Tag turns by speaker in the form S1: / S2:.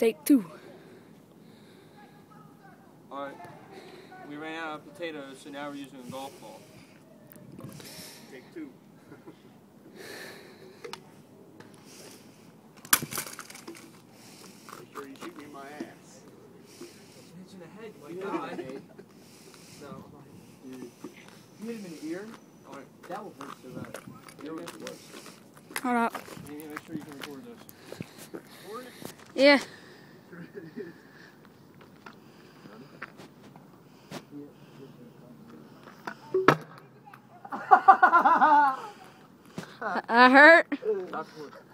S1: Take two.
S2: Alright. We ran out of potatoes, so now we're using a golf ball.
S3: Take two. Make sure you shoot me in my ass.
S2: Hit you in the head, my God. No. You hit him in the ear? Alright. That will hurt so bad. Ear was worse.
S1: Hold up.
S2: You need to make sure you can record this. Record it?
S1: Yeah. I hurt.
S2: Not